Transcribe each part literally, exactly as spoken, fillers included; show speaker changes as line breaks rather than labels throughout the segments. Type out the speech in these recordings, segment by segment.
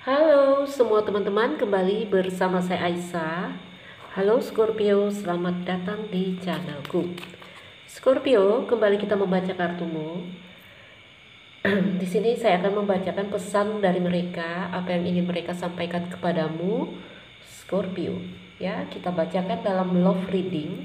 Halo semua teman-teman, kembali bersama saya Aisyah. Halo Scorpio, selamat datang di channelku. Scorpio, kembali kita membaca kartumu. Di sini saya akan membacakan pesan dari mereka, apa yang ingin mereka sampaikan kepadamu, Scorpio. Ya, kita bacakan dalam love reading.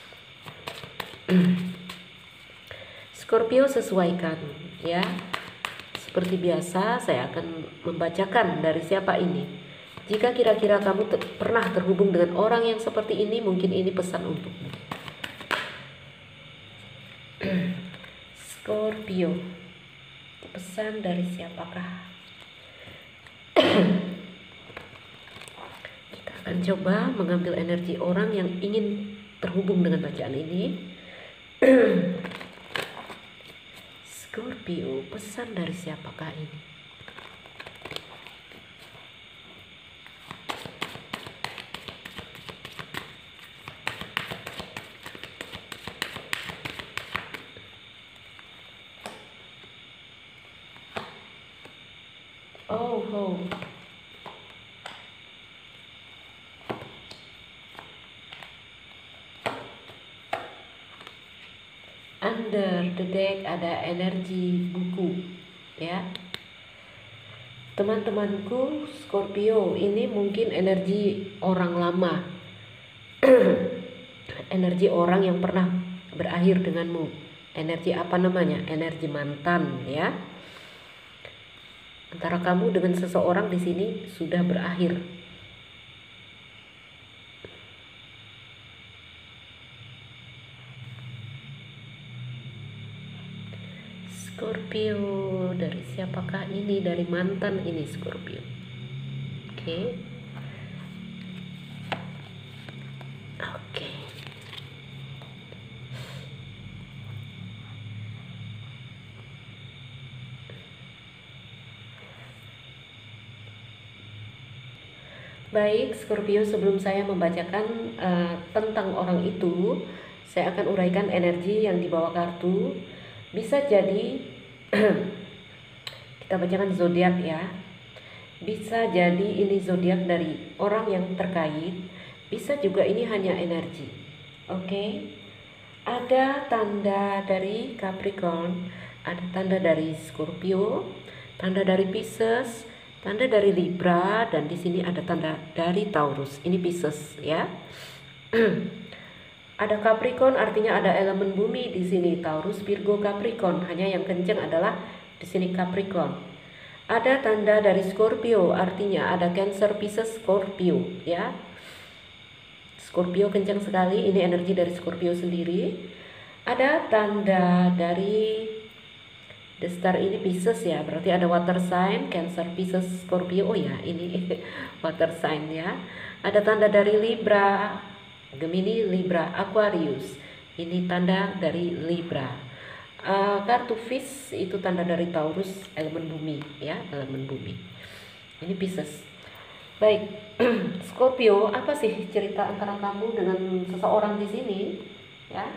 Scorpio, sesuaikan ya. Seperti biasa, saya akan membacakan dari siapa ini. Jika kira-kira kamu te pernah terhubung dengan orang yang seperti ini, mungkin ini pesan untukmu. Scorpio, pesan dari siapakah? Kita akan coba mengambil energi orang yang ingin terhubung dengan bacaan ini. Scorpio, pesan dari siapakah ini? Oh, oh. Under the deck ada energi buku ya. Teman-temanku Scorpio, ini mungkin energi orang lama. Energi orang yang pernah berakhir denganmu. Energi apa namanya? Energi mantan ya. Antara kamu dengan seseorang di sini sudah berakhir. Scorpio, dari siapakah ini? Dari mantan ini Scorpio. Oke. Okay. Oke. Okay. Baik, Scorpio, sebelum saya membacakan uh, tentang orang itu, saya akan uraikan energi yang dibawa kartu. Bisa jadi kita bacakan zodiak ya. Bisa jadi ini zodiak dari orang yang terkait, bisa juga ini hanya energi. Oke. Okay? Ada tanda dari Capricorn, ada tanda dari Scorpio, tanda dari Pisces, tanda dari Libra, dan di sini ada tanda dari Taurus. Ini Pisces ya. Ada Capricorn, artinya ada elemen bumi di sini. Taurus, Virgo, Capricorn. Hanya yang kencang adalah di sini Capricorn. Ada tanda dari Scorpio, artinya ada Cancer, Pisces, Scorpio ya. Scorpio kencang sekali, ini energi dari Scorpio sendiri. Ada tanda dari The Star, ini Pisces ya, berarti ada water sign, Cancer, Pisces, Scorpio. Oh ya, ini water sign ya. Ada tanda dari Libra, Gemini, Libra, Aquarius. Ini tanda dari Libra. Uh, kartu Fish itu tanda dari Taurus, elemen bumi ya, elemen bumi. Ini Pisces. Baik, Scorpio, apa sih cerita antara kamu dengan seseorang di sini ya?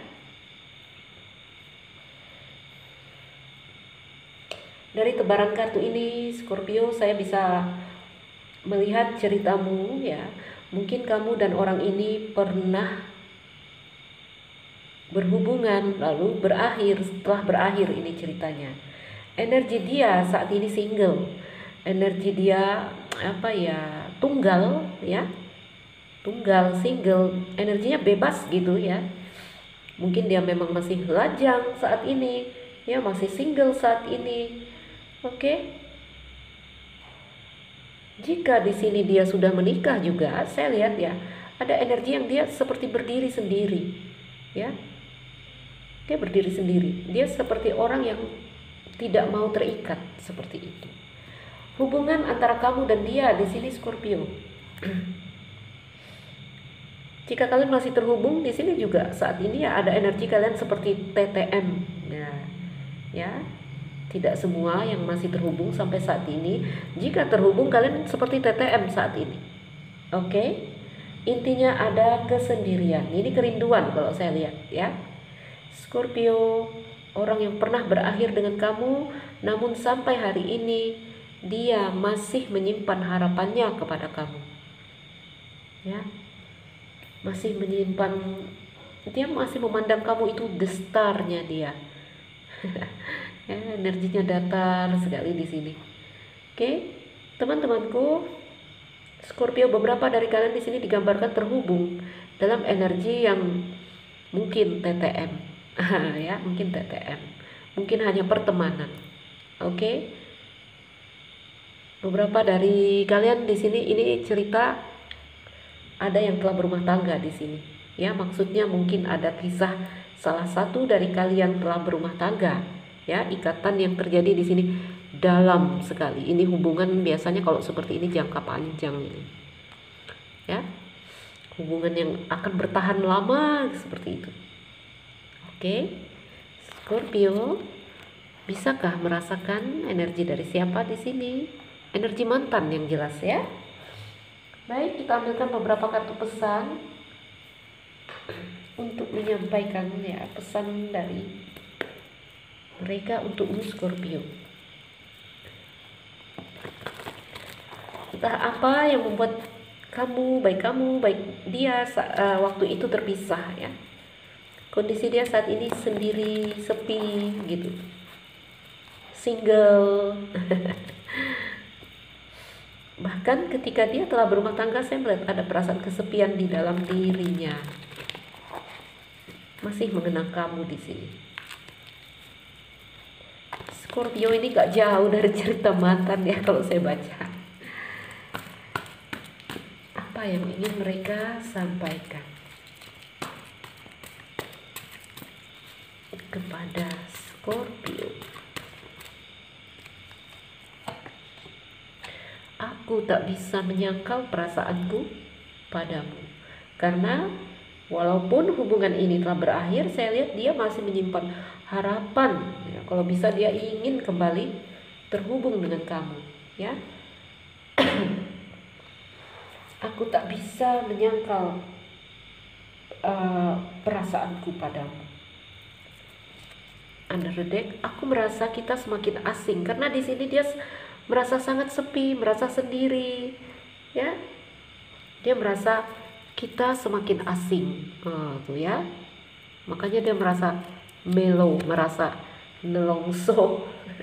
Dari tebaran kartu ini, Scorpio, saya bisa melihat ceritamu ya. Mungkin kamu dan orang ini pernah berhubungan lalu berakhir. Setelah berakhir ini ceritanya. Energi dia saat ini single. Energi dia apa ya? Tunggal ya. Tunggal, single, energinya bebas gitu ya. Mungkin dia memang masih lajang saat ini, ya masih single saat ini. Oke. Okay? Jika di sini dia sudah menikah juga, saya lihat ya, ada energi yang dia seperti berdiri sendiri, ya. Dia berdiri sendiri. Dia seperti orang yang tidak mau terikat seperti itu. Hubungan antara kamu dan dia di sini Scorpio. Jika kalian masih terhubung di sini juga saat ini ya ada energi kalian seperti T T M, ya, ya. Tidak semua yang masih terhubung sampai saat ini. Jika terhubung kalian seperti T T M saat ini. Oke. Okay? Intinya ada kesendirian. Ini kerinduan kalau saya lihat ya. Scorpio, orang yang pernah berakhir dengan kamu namun sampai hari ini dia masih menyimpan harapannya kepada kamu, ya, masih menyimpan, dia masih memandang kamu itu the star-nya dia. Ya, energinya datar sekali di sini. Oke, teman-temanku, Scorpio, beberapa dari kalian di sini digambarkan terhubung dalam energi yang mungkin T T M, ya, mungkin T T M, mungkin hanya pertemanan. Oke, beberapa dari kalian di sini ini cerita ada yang telah berumah tangga di sini, ya, maksudnya mungkin ada kisah salah satu dari kalian telah berumah tangga, ya, ikatan yang terjadi di sini dalam sekali. Ini hubungan biasanya kalau seperti ini jangka panjang ini, ya, hubungan yang akan bertahan lama seperti itu. Oke, Scorpio, bisakah merasakan energi dari siapa di sini? Energi mantan yang jelas, ya. Baik, kita ambilkan beberapa kartu pesan untuk menyampaikan, ya, pesan dari mereka untukmu, Scorpio. Entah apa yang membuat kamu, baik kamu, baik dia uh, waktu itu terpisah, ya. Kondisi dia saat ini sendiri, sepi gitu, single. Bahkan ketika dia telah berumah tangga, saya melihat ada perasaan kesepian di dalam dirinya. Masih mengenang kamu di sini. Scorpio ini gak jauh dari cerita mantan, ya, kalau saya baca. Apa yang ingin mereka sampaikan kepada Scorpio? Aku tak bisa menyangkal perasaanku padamu, karena walaupun hubungan ini telah berakhir, saya lihat dia masih menyimpan harapan, ya, kalau bisa dia ingin kembali terhubung dengan kamu, ya. Aku tak bisa menyangkal uh, perasaanku padamu. Under the deck, aku merasa kita semakin asing karena di sini dia merasa sangat sepi, merasa sendiri, ya. Dia merasa kita semakin asing, oh, tuh, ya. Makanya dia merasa mellow, merasa nelongso.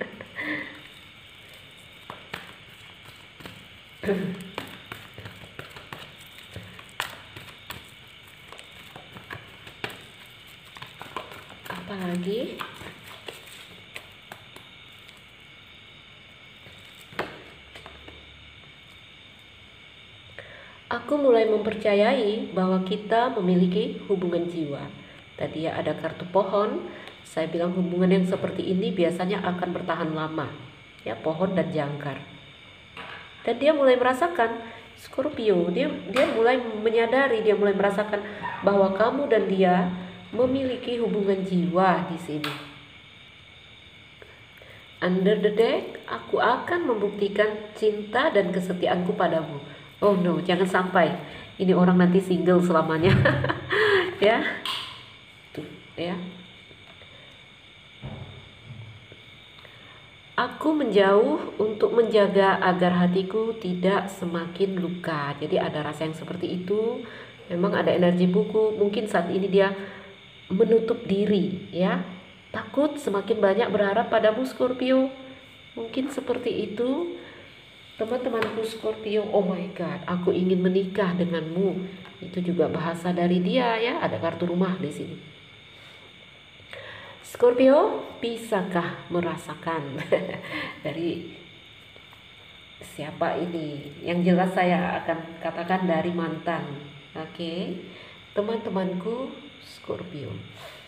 Apalagi? Aku mulai mempercayai bahwa kita memiliki hubungan jiwa. Tadi, ya, ada kartu pohon. Saya bilang hubungan yang seperti ini biasanya akan bertahan lama, ya, pohon dan jangkar. Dan dia mulai merasakan, Scorpio, dia dia mulai menyadari, dia mulai merasakan bahwa kamu dan dia memiliki hubungan jiwa di sini. Under the deck, aku akan membuktikan cinta dan kesetiaanku padamu. Oh no, jangan sampai ini orang nanti single selamanya. Ya. Tuh, ya. Aku menjauh untuk menjaga agar hatiku tidak semakin luka. Jadi ada rasa yang seperti itu. Memang ada energi buku. Mungkin saat ini dia menutup diri, ya. Takut semakin banyak berharap padamu, Scorpio. Mungkin seperti itu. Teman-temanku Scorpio, oh my god, aku ingin menikah denganmu. Itu juga bahasa dari dia, ya. Ada kartu rumah di sini. Scorpio, bisakah merasakan dari siapa ini? Yang jelas saya akan katakan dari mantan. Oke, okay. Teman-temanku Scorpio.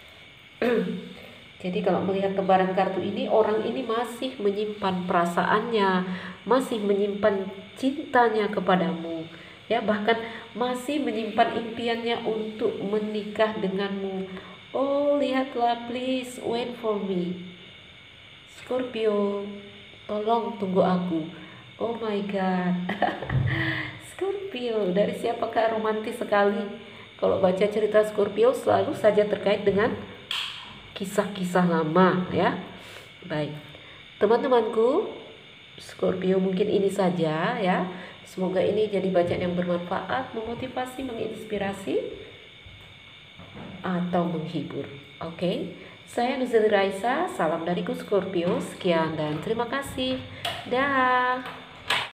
Jadi kalau melihat tebaran kartu ini, orang ini masih menyimpan perasaannya, masih menyimpan cintanya kepadamu, ya, bahkan masih menyimpan impiannya untuk menikah denganmu. Oh, lihatlah, please wait for me. Scorpio, tolong tunggu aku. Oh my god. Scorpio, dari siapakah romantis sekali. Kalau baca cerita Scorpio selalu saja terkait dengan kisah-kisah lama, ya. Baik, teman-temanku, Scorpio, mungkin ini saja ya. Semoga ini jadi bacaan yang bermanfaat, memotivasi, menginspirasi, atau menghibur. Oke, okay? Saya Nuzeli Raisa, salam dariku Scorpio, sekian dan terima kasih. Dah.